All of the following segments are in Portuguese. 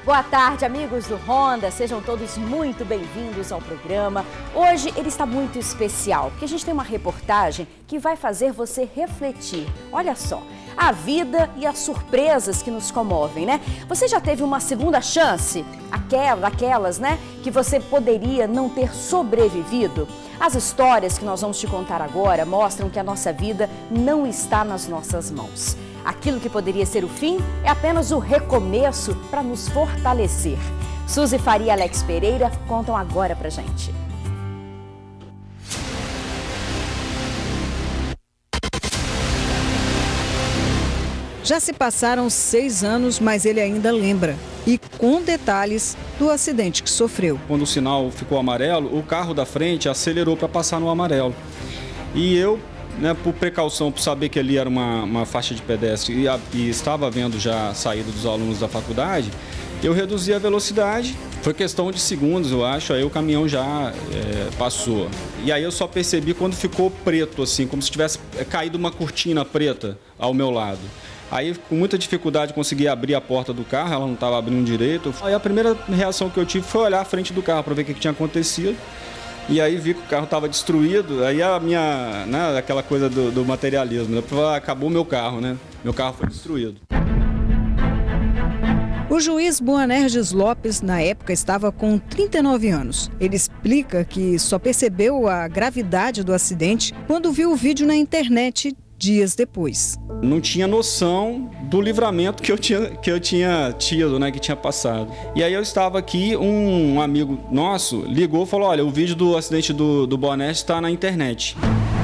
Boa tarde, amigos do Honda, sejam todos muito bem-vindos ao programa. Hoje ele está muito especial, porque a gente tem uma reportagem que vai fazer você refletir. Olha só, a vida e as surpresas que nos comovem, né? Você já teve uma segunda chance? Aquelas, né, que você poderia não ter sobrevivido? As histórias que nós vamos te contar agora mostram que a nossa vida não está nas nossas mãos. Aquilo que poderia ser o fim é apenas o recomeço para nos fortalecer. Suzy Faria e Alex Pereira contam agora pra gente. Já se passaram 6 anos, mas ele ainda lembra. E com detalhes do acidente que sofreu. Quando o sinal ficou amarelo, o carro da frente acelerou para passar no amarelo. E eu, por precaução, por saber que ali era uma faixa de pedestre e estava havendo já a saída dos alunos da faculdade, eu reduzi a velocidade. Foi questão de segundos, eu acho, aí o caminhão já passou. E aí eu só percebi quando ficou preto, assim, como se tivesse caído uma cortina preta ao meu lado. Aí, com muita dificuldade, consegui abrir a porta do carro, ela não estava abrindo direito. Aí a primeira reação que eu tive foi olhar à frente do carro para ver o que tinha acontecido. E aí vi que o carro estava destruído, aí a minha, aquela coisa do materialismo, né? Acabou meu carro, né? Meu carro foi destruído. O juiz Boanerges Lopes, na época, estava com 39 anos. Ele explica que só percebeu a gravidade do acidente quando viu o vídeo na internet dias depois. Não tinha noção do livramento que eu tinha tido, né, que tinha passado. E aí eu estava aqui, um amigo nosso ligou e falou: olha, o vídeo do acidente do Boanerges está na internet.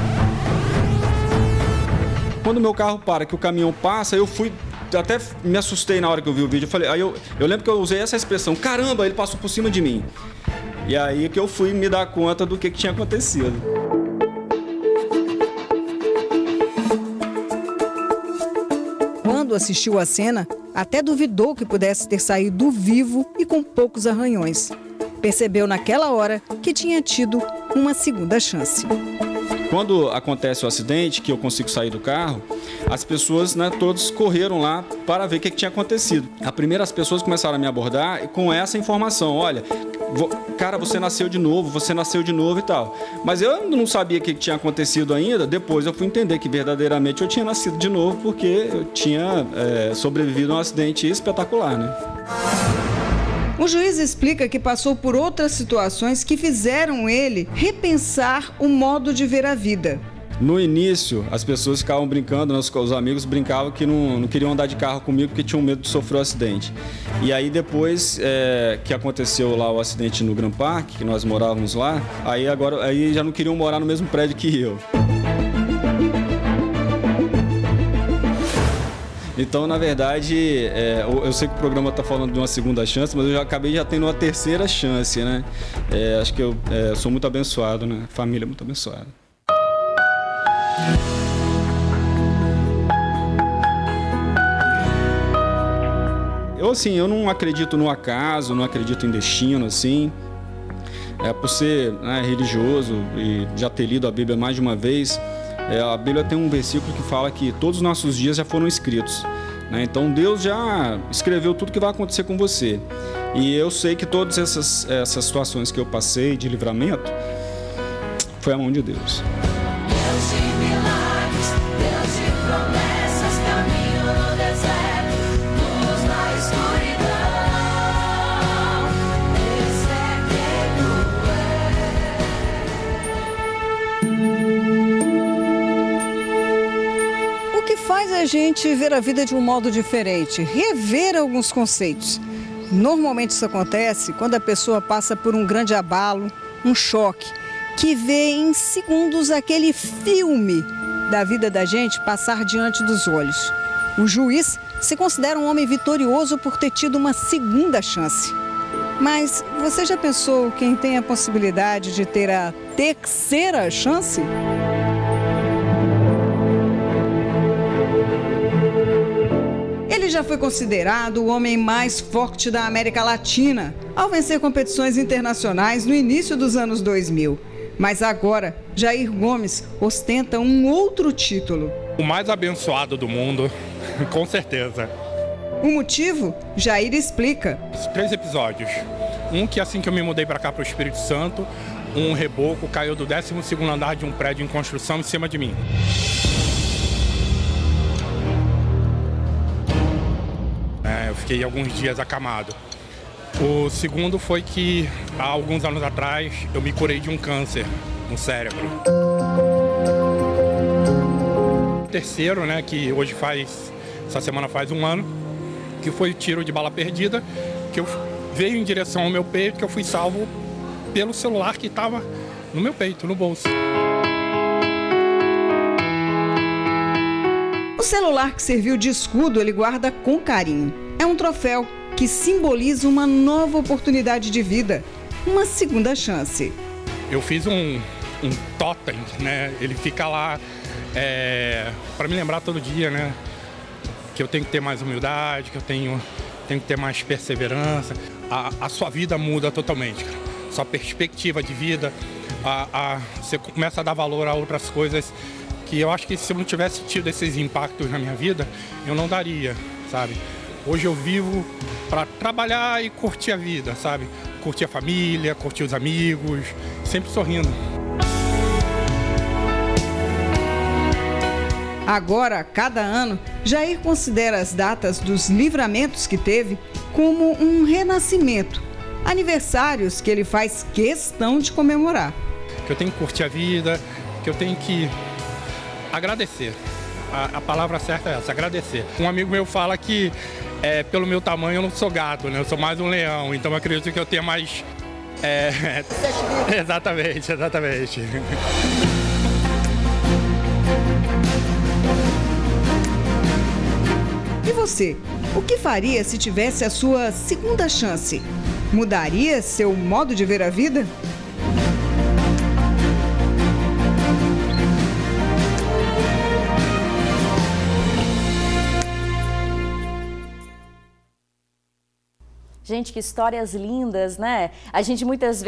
Quando o meu carro para, que o caminhão passa, eu fui, até me assustei na hora que eu vi o vídeo. Eu lembro que eu usei essa expressão: caramba, ele passou por cima de mim. E aí que eu fui me dar conta do que tinha acontecido. Quando assistiu à cena, até duvidou que pudesse ter saído vivo e com poucos arranhões. Percebeu naquela hora que tinha tido uma segunda chance. Quando acontece o acidente, que eu consigo sair do carro, as pessoas, todos correram lá para ver o que tinha acontecido. As pessoas começaram a me abordar com essa informação: olha, cara, você nasceu de novo e tal. Mas eu não sabia o que tinha acontecido ainda. Depois eu fui entender que verdadeiramente eu tinha nascido de novo, porque eu tinha sobrevivido a um acidente espetacular, né? O juiz explica que passou por outras situações que fizeram ele repensar o modo de ver a vida. No início, as pessoas ficavam brincando, os amigos brincavam que não queriam andar de carro comigo porque tinham medo de sofrer um acidente. E aí depois que aconteceu lá o acidente no Grand Park, que nós morávamos lá, aí já não queriam morar no mesmo prédio que eu. Então, na verdade, eu sei que o programa está falando de uma segunda chance, mas eu já acabei já tendo uma terceira chance, né? Acho que eu sou muito abençoado, né? Família muito abençoada. Eu não acredito no acaso, não acredito em destino, assim. Por ser religioso e já ter lido a Bíblia mais de uma vez, a Bíblia tem um versículo que fala que todos os nossos dias já foram escritos, né? Então Deus já escreveu tudo que vai acontecer com você. E eu sei que todas essas situações que eu passei de livramento foi a mão de Deus. Deus de milagres, Deus de promessas, caminho no deserto, luz na escuridão, esse é quem tu és. O que faz a gente ver a vida de um modo diferente, rever alguns conceitos. Normalmente isso acontece quando a pessoa passa por um grande abalo, um choque, que vê em segundos aquele filme da vida da gente passar diante dos olhos. O juiz se considera um homem vitorioso por ter tido uma segunda chance. Mas você já pensou quem tem a possibilidade de ter a terceira chance? Ele já foi considerado o homem mais forte da América Latina, ao vencer competições internacionais no início dos anos 2000. Mas agora, Jair Gomes ostenta um outro título. O mais abençoado do mundo, com certeza. O motivo? Jair explica. 3 episódios. Um que assim que eu me mudei para cá, para o Espírito Santo, um reboco caiu do 12º andar de um prédio em construção em cima de mim. Eu fiquei alguns dias acamado. O segundo foi que, há alguns anos atrás, eu me curei de um câncer no cérebro. O terceiro, né, que hoje essa semana faz 1 ano, que foi o tiro de bala perdida, que veio em direção ao meu peito, que eu fui salvo pelo celular que estava no meu peito, no bolso. O celular que serviu de escudo ele guarda com carinho. É um troféu que simboliza uma nova oportunidade de vida, uma segunda chance. Eu fiz um totem, né? Ele fica lá para me lembrar todo dia, né? Que eu tenho que ter mais humildade, que eu tenho que ter mais perseverança. A sua vida muda totalmente, cara. Sua perspectiva de vida, você começa a dar valor a outras coisas que eu acho que se eu não tivesse tido esses impactos na minha vida, eu não daria, sabe? Hoje eu vivo para trabalhar e curtir a vida, sabe? Curtir a família, curtir os amigos, sempre sorrindo. Agora, a cada ano, Jair considera as datas dos livramentos que teve como um renascimento. Aniversários que ele faz questão de comemorar. Que eu tenho que curtir a vida, que eu tenho que agradecer. A palavra certa é essa, agradecer. Um amigo meu fala que pelo meu tamanho eu não sou gato, né? Eu sou mais um leão, então eu acredito que eu tenha mais... Exatamente. E você, o que faria se tivesse a sua segunda chance? Mudaria seu modo de ver a vida? Gente, que histórias lindas, né? A gente muitas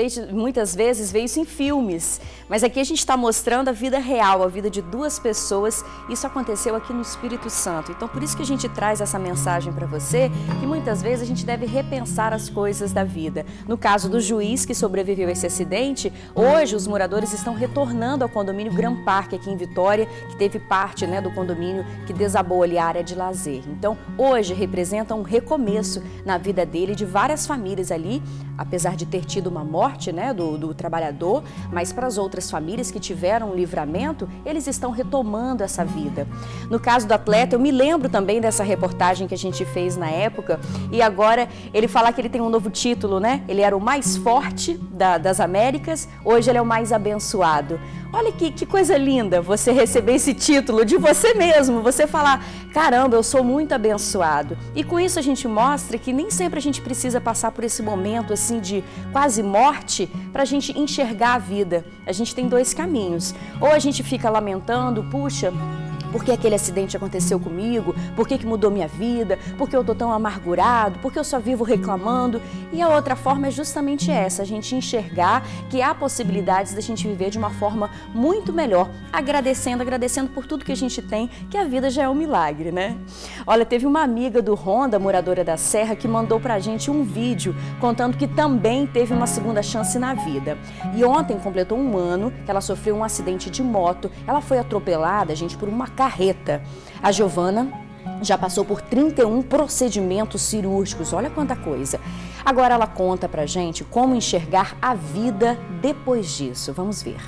vezes vê isso em filmes, mas aqui a gente está mostrando a vida real, a vida de 2 pessoas. Isso aconteceu aqui no Espírito Santo. Então, por isso que a gente traz essa mensagem para você, que muitas vezes a gente deve repensar as coisas da vida. No caso do juiz que sobreviveu a esse acidente, hoje os moradores estão retornando ao condomínio Gran Parque aqui em Vitória, que teve parte, né, do condomínio que desabou ali a área de lazer. Então, hoje representa um recomeço na vida dele, de várias famílias ali, apesar de ter tido uma morte, né, do trabalhador, mas para as outras famílias que tiveram um livramento, eles estão retomando essa vida. No caso do atleta, eu me lembro também dessa reportagem que a gente fez na época, e agora ele fala que ele tem um novo título, né? Ele era o mais forte das Américas, hoje ele é o mais abençoado. Olha que coisa linda você receber esse título de você mesmo, você falar, caramba, eu sou muito abençoado. E com isso a gente mostra que nem sempre a gente precisa passar por esse momento assim de quase morte para a gente enxergar a vida. A gente tem 2 caminhos. Ou a gente fica lamentando, puxa, por que aquele acidente aconteceu comigo? Por que mudou minha vida? Por que eu estou tão amargurado? Por que eu só vivo reclamando? E a outra forma é justamente essa, a gente enxergar que há possibilidades da gente viver de uma forma muito melhor, agradecendo por tudo que a gente tem, que a vida já é um milagre, né? Olha, teve uma amiga do Honda, moradora da Serra, que mandou pra gente um vídeo contando que também teve uma segunda chance na vida. E ontem completou 1 ano que ela sofreu um acidente de moto. Ela foi atropelada, gente, por uma carreta. A Giovana já passou por 31 procedimentos cirúrgicos, olha quanta coisa. Agora ela conta pra gente como enxergar a vida depois disso. Vamos ver.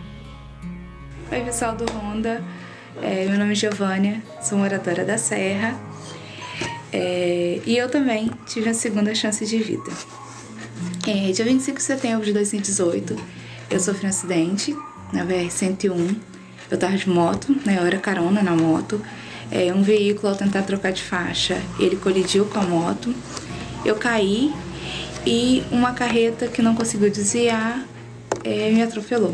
Oi, pessoal do Honda. Meu nome é Giovânia, sou moradora da Serra. E eu também tive a segunda chance de vida. Dia 25 de setembro de 2018, eu sofri um acidente na BR-101. Eu estava de moto, né? Eu era carona na moto. Um veículo, ao tentar trocar de faixa, ele colidiu com a moto. Eu caí e uma carreta que não conseguiu desviar me atropelou.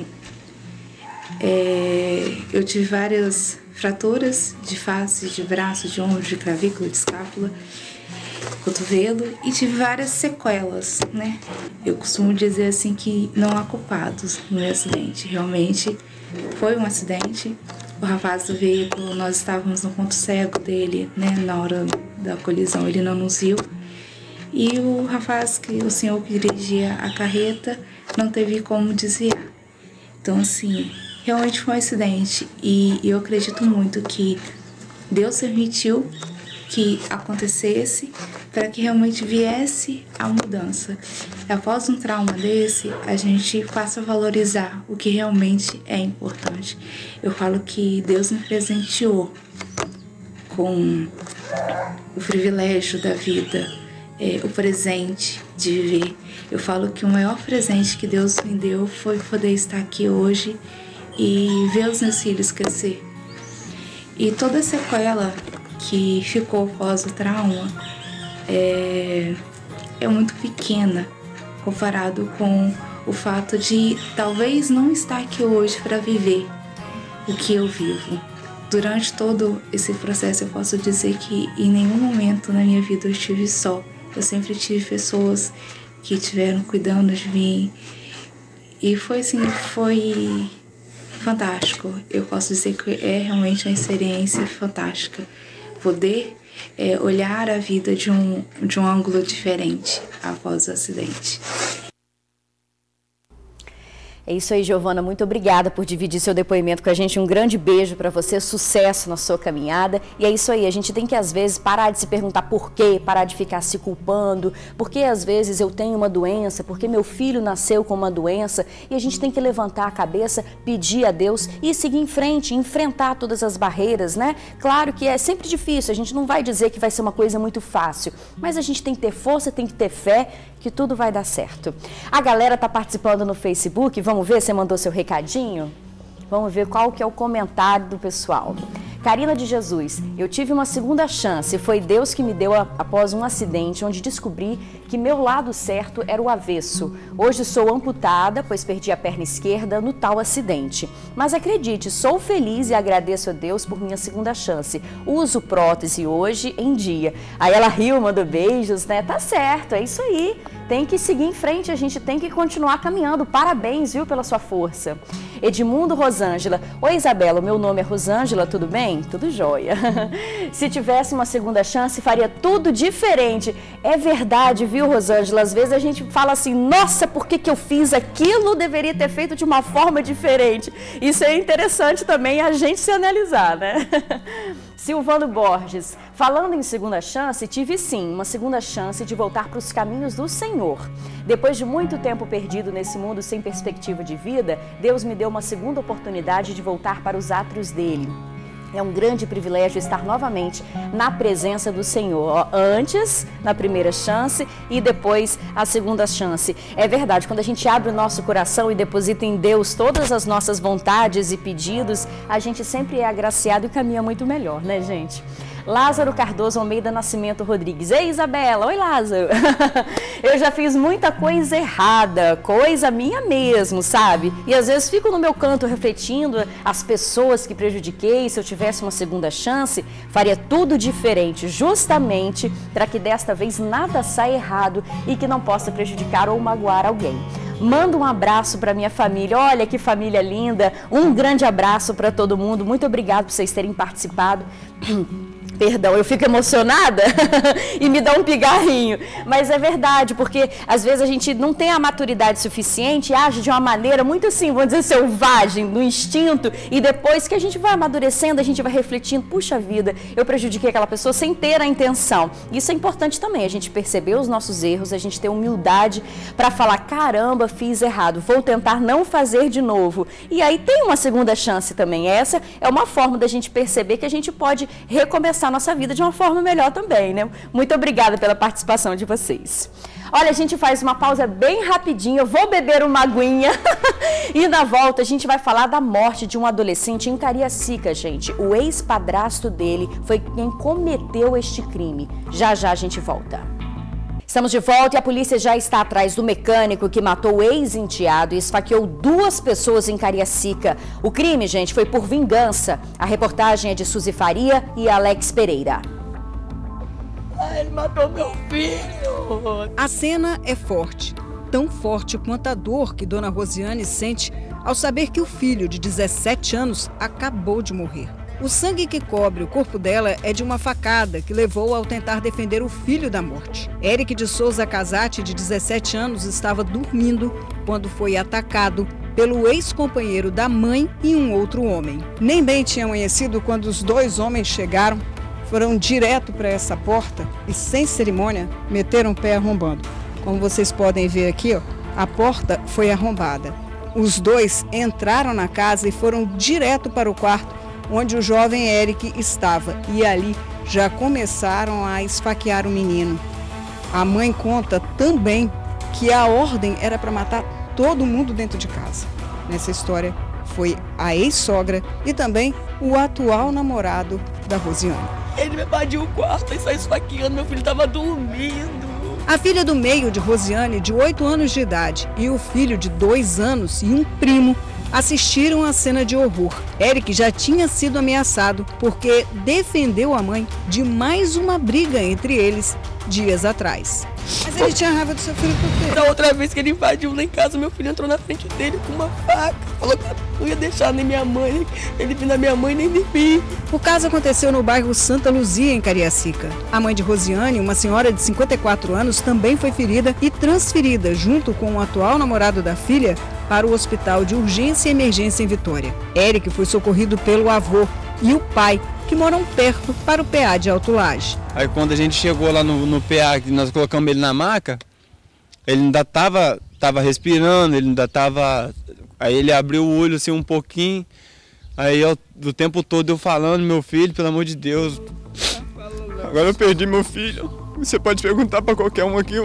Eu tive várias fraturas de face, de braço, de ombro, de clavícula, de escápula, cotovelo, e tive várias sequelas, né? Eu costumo dizer assim que não há culpados no meu acidente. Realmente foi um acidente, o rapaz do veículo, nós estávamos no ponto cego dele, né? Na hora da colisão ele não nos viu. E o rapaz, o senhor que dirigia a carreta, não teve como desviar. Então, assim, realmente foi um acidente. E eu acredito muito que Deus permitiu que acontecesse para que realmente viesse a mudança. Após um trauma desse, a gente passa a valorizar o que realmente é importante. Eu falo que Deus me presenteou com o privilégio da vida, o presente de viver. Eu falo que o maior presente que Deus me deu foi poder estar aqui hoje e ver os meus filhos crescer. E toda a sequela que ficou após o trauma é muito pequena comparado com o fato de talvez não estar aqui hoje para viver o que eu vivo. Durante todo esse processo eu posso dizer que em nenhum momento na minha vida eu estive só. Eu sempre tive pessoas que estiveram cuidando de mim e foi fantástico. Eu posso dizer que é realmente uma experiência fantástica poder olhar a vida de um ângulo diferente após o acidente. É isso aí, Giovana. Muito obrigada por dividir seu depoimento com a gente. Um grande beijo para você, sucesso na sua caminhada. E é isso aí, a gente tem que às vezes parar de se perguntar por quê, parar de ficar se culpando, porque às vezes eu tenho uma doença, porque meu filho nasceu com uma doença, e a gente tem que levantar a cabeça, pedir a Deus e seguir em frente, enfrentar todas as barreiras, né? Claro que é sempre difícil, a gente não vai dizer que vai ser uma coisa muito fácil, mas a gente tem que ter força, tem que ter fé, que tudo vai dar certo. A galera tá participando no Facebook, vamos ver, você mandou seu recadinho? Vamos ver qual que é o comentário do pessoal. Karina de Jesus, eu tive uma segunda chance, foi Deus que me deu após um acidente onde descobri que meu lado certo era o avesso. Hoje sou amputada, pois perdi a perna esquerda no tal acidente. Mas acredite, sou feliz e agradeço a Deus por minha segunda chance. Uso prótese hoje em dia. Aí ela riu, mandou beijos, né? Tá certo, é isso aí. Tem que seguir em frente, a gente tem que continuar caminhando. Parabéns, viu, pela sua força. Edmundo Rosângela. Oi, Isabela, meu nome é Rosângela, tudo bem? Tudo jóia. Se tivesse uma segunda chance, faria tudo diferente. É verdade, viu, Rosângela? Às vezes a gente fala assim, nossa, por que eu fiz aquilo? Deveria ter feito de uma forma diferente. Isso é interessante também a gente se analisar, né? Silvano Borges, falando em segunda chance, tive sim uma segunda chance de voltar para os caminhos do Senhor. Depois de muito tempo perdido nesse mundo sem perspectiva de vida, Deus me deu uma segunda oportunidade de voltar para os átrios dele. É um grande privilégio estar novamente na presença do Senhor. Antes, na primeira chance e depois a segunda chance. É verdade, quando a gente abre o nosso coração e deposita em Deus todas as nossas vontades e pedidos, a gente sempre é agraciado e caminha muito melhor, né, gente? Lázaro Cardoso Almeida Nascimento Rodrigues. Ei, Isabela. Oi, Lázaro. Eu já fiz muita coisa errada, coisa minha mesmo, sabe? E às vezes fico no meu canto refletindo as pessoas que prejudiquei. Se eu tivesse uma segunda chance, faria tudo diferente, justamente para que desta vez nada saia errado e que não possa prejudicar ou magoar alguém. Mando um abraço para minha família. Olha que família linda. Um grande abraço para todo mundo. Muito obrigado por vocês terem participado. Perdão, eu fico emocionada e me dá um pigarrinho. Mas é verdade, porque às vezes a gente não tem a maturidade suficiente e age de uma maneira muito assim, vamos dizer, selvagem, no instinto. E depois que a gente vai amadurecendo, a gente vai refletindo, puxa vida, eu prejudiquei aquela pessoa sem ter a intenção. Isso é importante também, a gente perceber os nossos erros, a gente ter humildade para falar, caramba, fiz errado, vou tentar não fazer de novo. E aí tem uma segunda chance também. Essa é uma forma da gente perceber que a gente pode recomeçar a nossa vida de uma forma melhor também, né? Muito obrigada pela participação de vocês. Olha, a gente faz uma pausa bem rapidinho, eu vou beber uma aguinha e na volta a gente vai falar da morte de um adolescente em Cariacica, gente. O ex-padrasto dele foi quem cometeu este crime. Já já a gente volta. Estamos de volta e a polícia já está atrás do mecânico que matou o ex-enteado e esfaqueou 2 pessoas em Cariacica. O crime, gente, foi por vingança. A reportagem é de Suzy Faria e Alex Pereira. Ele matou meu filho! A cena é forte, tão forte quanto a dor que Dona Rosiane sente ao saber que o filho de 17 anos acabou de morrer. O sangue que cobre o corpo dela é de uma facada que levou ao tentar defender o filho da morte. Eric de Souza Casati, de 17 anos, estava dormindo quando foi atacado pelo ex-companheiro da mãe e um outro homem. Nem bem tinha amanhecido quando os dois homens chegaram, foram direto para essa porta e, sem cerimônia, meteram o pé arrombando. Como vocês podem ver aqui, ó, a porta foi arrombada. Os dois entraram na casa e foram direto para o quarto onde o jovem Eric estava, e ali já começaram a esfaquear o menino. A mãe conta também que a ordem era para matar todo mundo dentro de casa. Nessa história foi a ex-sogra e também o atual namorado da Rosiane. Ele me invadiu o quarto e saiu esfaqueando, meu filho estava dormindo. A filha do meio de Rosiane, de 8 anos de idade, e o filho de 2 anos e um primo assistiram a cena de horror. Eric já tinha sido ameaçado porque defendeu a mãe de mais uma briga entre eles dias atrás. Mas ele tinha raiva do seu filho por quê? Da outra vez que ele invadiu lá em casa, meu filho entrou na frente dele com uma faca. Falou que não ia deixar nem minha mãe, ele vir na minha mãe nem de mim. O caso aconteceu no bairro Santa Luzia, em Cariacica. A mãe de Rosiane, uma senhora de 54 anos, também foi ferida e transferida, junto com o atual namorado da filha, para o Hospital de Urgência e Emergência em Vitória. Eric foi socorrido pelo avô e o pai, que moram perto, para o PA de Alto Laje. Aí quando a gente chegou lá no PA, que nós colocamos ele na maca, ele ainda estava respirando, ele ainda estava... Aí ele abriu o olho assim um pouquinho, aí do tempo todo eu falando, meu filho, pelo amor de Deus, agora eu perdi meu filho. Você pode perguntar para qualquer um aqui,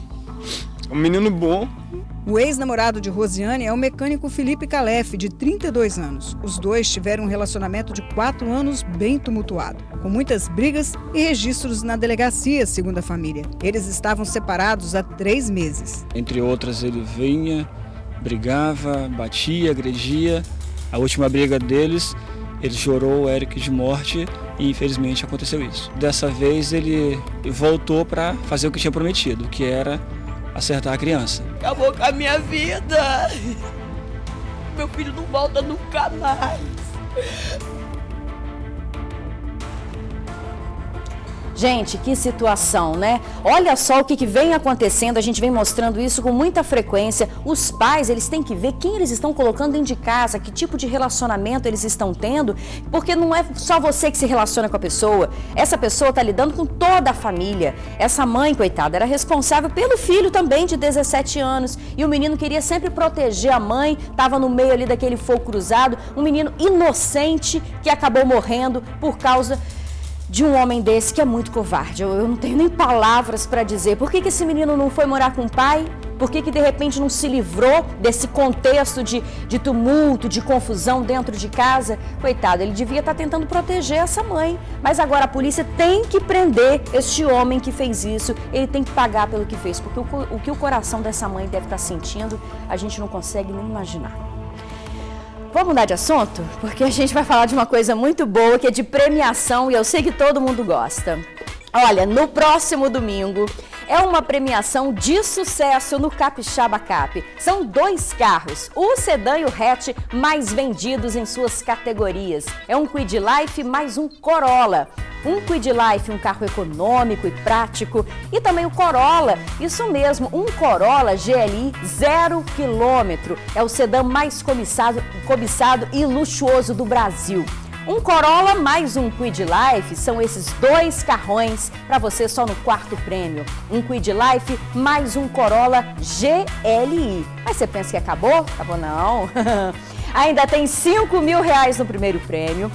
um menino bom. O ex-namorado de Rosiane é o mecânico Felipe Calef, de 32 anos. Os dois tiveram um relacionamento de 4 anos bem tumultuado, com muitas brigas e registros na delegacia, segundo a família. Eles estavam separados há 3 meses. Entre outras, ele vinha, brigava, batia, agredia. A última briga deles, ele chorou o Eric de morte e infelizmente aconteceu isso. Dessa vez ele voltou para fazer o que tinha prometido, que era acertar a criança. Acabou com a minha vida. Meu filho não volta nunca mais. Gente, que situação, né? Olha só o que vem acontecendo, a gente vem mostrando isso com muita frequência. Os pais, eles têm que ver quem eles estão colocando dentro de casa, que tipo de relacionamento eles estão tendo, porque não é só você que se relaciona com a pessoa. Essa pessoa está lidando com toda a família. Essa mãe, coitada, era responsável pelo filho também de 17 anos. E o menino queria sempre proteger a mãe, estava no meio ali daquele fogo cruzado. Um menino inocente que acabou morrendo por causa de um homem desse que é muito covarde. Eu não tenho nem palavras para dizer. Por que esse menino não foi morar com o pai? Por que de repente não se livrou desse contexto de tumulto, de confusão dentro de casa? Coitado, ele devia estar tentando proteger essa mãe. Mas agora a polícia tem que prender este homem que fez isso. Ele tem que pagar pelo que fez. Porque o que o coração dessa mãe deve estar sentindo, a gente não consegue nem imaginar. Vamos mudar de assunto? Porque a gente vai falar de uma coisa muito boa, que é de premiação, e eu sei que todo mundo gosta. Olha, no próximo domingo é uma premiação de sucesso no Capixaba Cap. São 2 carros, o sedã e o hatch mais vendidos em suas categorias. É um Kwid Life mais um Corolla. Um Kwid Life, um carro econômico e prático, e também o Corolla, isso mesmo, um Corolla GLI 0 km. É o sedã mais cobiçado e luxuoso do Brasil. Um Corolla mais um Kwid Life são esses 2 carrões para você só no 4º prêmio. Um Kwid Life mais um Corolla GLI. Mas você pensa que acabou? Acabou não. Ainda tem R$5.000 no primeiro prêmio,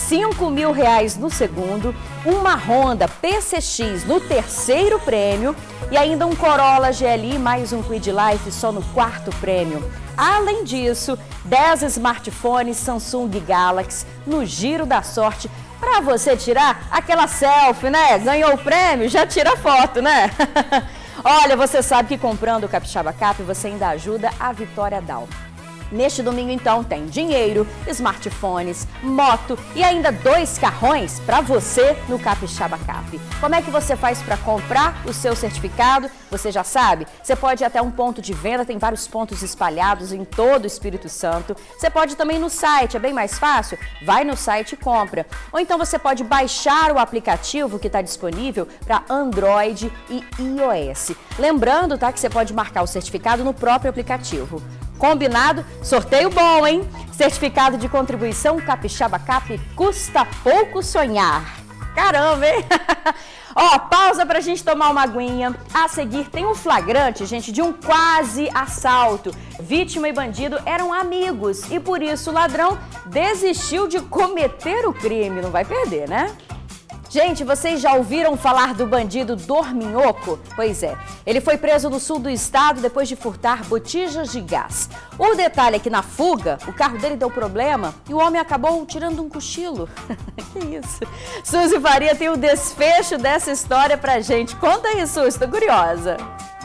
R$5.000 no segundo, uma Honda PCX no 3º prêmio e ainda um Corolla GLI mais um Kwid Life só no 4º prêmio. Além disso, 10 smartphones Samsung Galaxy no Giro da Sorte para você tirar aquela selfie, né? Ganhou o prêmio, já tira a foto, né? Olha, você sabe que comprando o Capixaba Cap você ainda ajuda a Vitória Down. Neste domingo, então, tem dinheiro, smartphones, moto e ainda 2 carrões para você no Capixaba Cap. Como é que você faz para comprar o seu certificado? Você já sabe, você pode ir até um ponto de venda, tem vários pontos espalhados em todo o Espírito Santo. Você pode também ir no site, é bem mais fácil, vai no site e compra. Ou então você pode baixar o aplicativo que está disponível para Android e iOS. Lembrando, tá, que você pode marcar o certificado no próprio aplicativo. Combinado? Sorteio bom, hein? Certificado de contribuição Capixaba Cap custa pouco sonhar. Caramba, hein? Ó, pausa pra gente tomar uma aguinha. A seguir tem um flagrante, gente, de um quase assalto. Vítima e bandido eram amigos e por isso o ladrão desistiu de cometer o crime. Não vai perder, né? Gente, vocês já ouviram falar do bandido Dorminhoco? Pois é, ele foi preso no sul do estado depois de furtar botijas de gás. O detalhe é que na fuga, o carro dele deu problema e o homem acabou tirando um cochilo. Que isso? Suzy Faria tem o desfecho dessa história pra gente. Conta aí, Suzy, tô curiosa.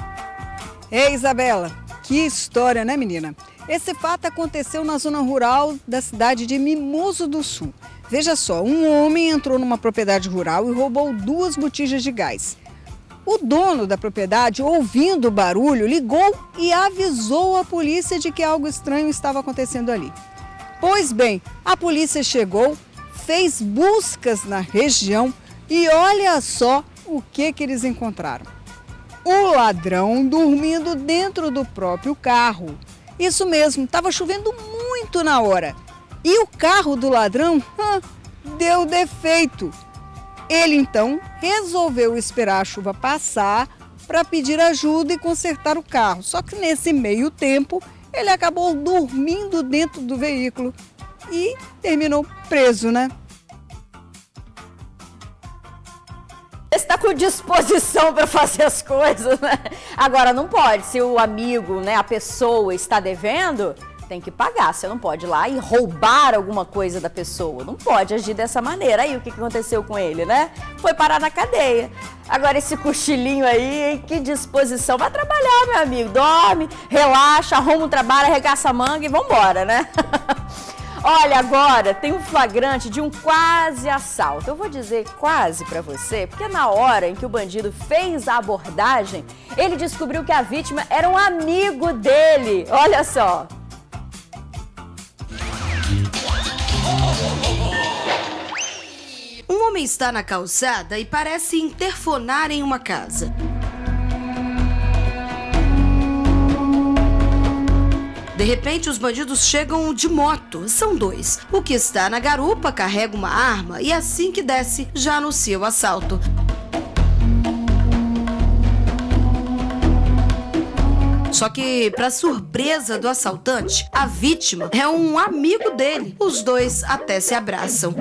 Ei, Isabela, que história, né, menina? Esse fato aconteceu na zona rural da cidade de Mimoso do Sul. Veja só, um homem entrou numa propriedade rural e roubou 2 botijas de gás. O dono da propriedade, ouvindo o barulho, ligou e avisou a polícia de que algo estranho estava acontecendo ali. Pois bem, a polícia chegou, fez buscas na região e olha só o que eles encontraram. O ladrão dormindo dentro do próprio carro. Isso mesmo, estava chovendo muito na hora. E o carro do ladrão deu defeito. Ele então resolveu esperar a chuva passar para pedir ajuda e consertar o carro. Só que nesse meio tempo ele acabou dormindo dentro do veículo e terminou preso, né? Você está com disposição para fazer as coisas, né? Agora não pode, se o amigo, né, a pessoa está devendo, tem que pagar. Você não pode ir lá e roubar alguma coisa da pessoa. Não pode agir dessa maneira. Aí o que aconteceu com ele, né? Foi parar na cadeia. Agora esse cochilinho aí, que disposição. Vai trabalhar, meu amigo. Dorme, relaxa, arruma um trabalho, arregaça a manga e vambora, né? Olha, agora tem um flagrante de um quase assalto. Eu vou dizer quase pra você, porque na hora em que o bandido fez a abordagem, ele descobriu que a vítima era um amigo dele. Olha só. Um homem está na calçada e parece interfonar em uma casa. De repente, os bandidos chegam de moto. São 2. O que está na garupa carrega uma arma e assim que desce, já anuncia o assalto. Só que, para surpresa do assaltante, a vítima é um amigo dele. Os 2 até se abraçam.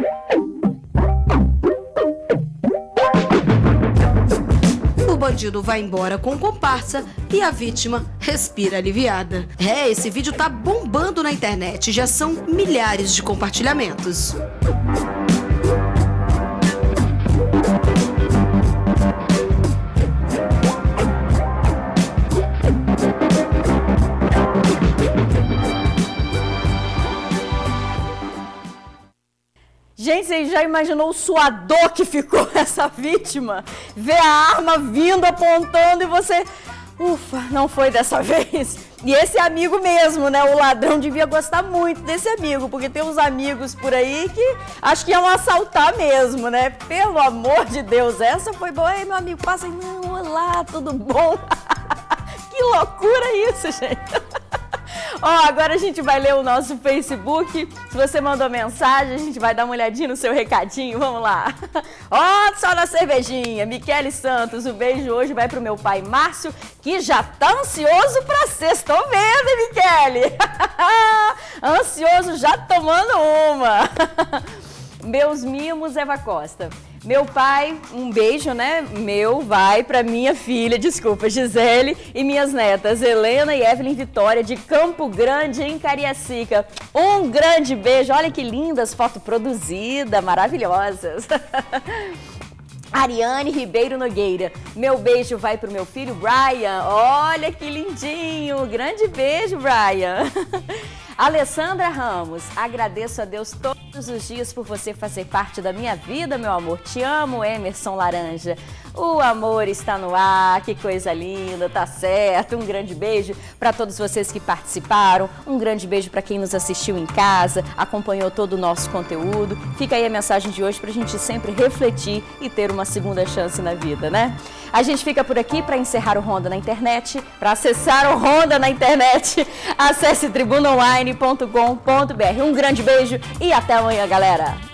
O bandido vai embora com comparsa e a vítima respira aliviada. Esse vídeo tá bombando na internet, já são milhares de compartilhamentos. Gente, você já imaginou o suador que ficou essa vítima? Ver a arma vindo, apontando e você... Ufa, não foi dessa vez. E esse amigo mesmo, né? O ladrão devia gostar muito desse amigo, porque tem uns amigos por aí que acho que iam assaltar mesmo, né? Pelo amor de Deus, essa foi boa. Ei, meu amigo, passa aí. Não, olá, tudo bom? Que loucura isso, gente. Ó, agora a gente vai ler o nosso Facebook. Se você mandou mensagem, a gente vai dar uma olhadinha no seu recadinho. Vamos lá. Ó, só na cervejinha. Michele Santos, o beijo hoje vai pro meu pai Márcio, que já tá ansioso pra sexta. Tô vendo, Michele. Ansioso, já tomando uma. Meus mimos, Eva Costa. Meu pai, um beijo, né? Meu vai pra minha filha, desculpa, Gisele, e minhas netas, Helena e Evelyn Vitória, de Campo Grande, em Cariacica. Um grande beijo. Olha que lindas fotos produzidas, maravilhosas. Ariane Ribeiro Nogueira, meu beijo vai pro meu filho Brian. Olha que lindinho, grande beijo, Brian. Alessandra Ramos, agradeço a Deus todos os dias por você fazer parte da minha vida, meu amor. Te amo, Emerson Laranja. O amor está no ar, que coisa linda, tá certo. Um grande beijo para todos vocês que participaram. Um grande beijo para quem nos assistiu em casa, acompanhou todo o nosso conteúdo. Fica aí a mensagem de hoje para a gente sempre refletir e ter uma segunda chance na vida, né? A gente fica por aqui para encerrar o Ronda na internet. Para acessar o Ronda na internet, acesse tribunaonline.com.br. Um grande beijo e até amanhã, galera!